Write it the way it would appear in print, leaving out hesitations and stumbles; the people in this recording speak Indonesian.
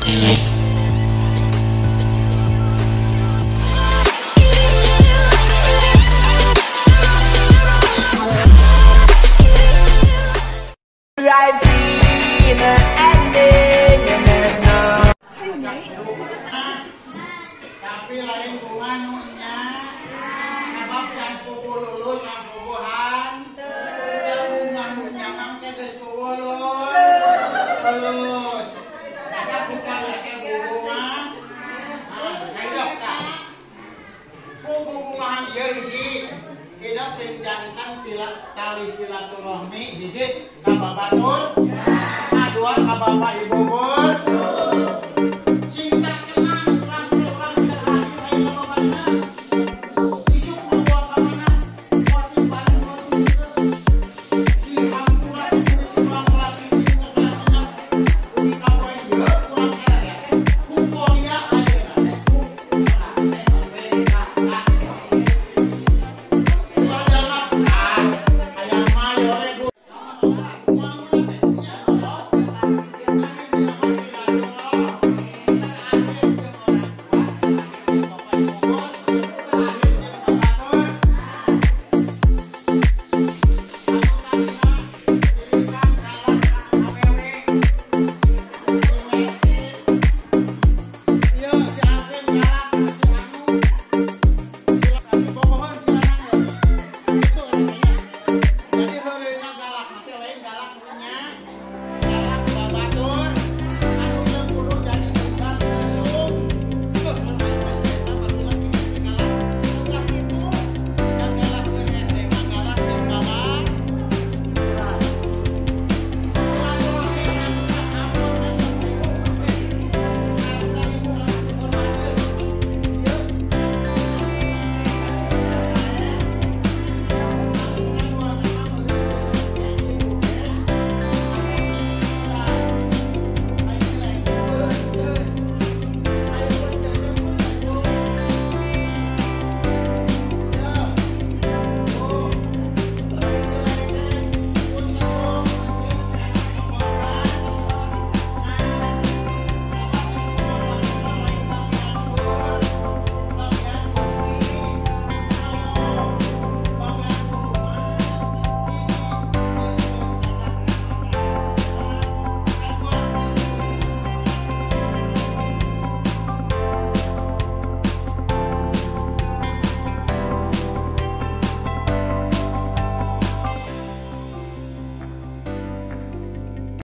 I've seen the ending and there's no. Tapi lain bunganunya, sebab yang pugu lulus yang puguhan, bunganunya mangke geus pugu lulus. Ada bukan lagi bunga, saya dokter. Pugu bungahan ieu hiji, tidak jantan tali silaturahmi hiji ka babatur, kadua ka bapak ibu gur. Galak, nanti lain galak punya.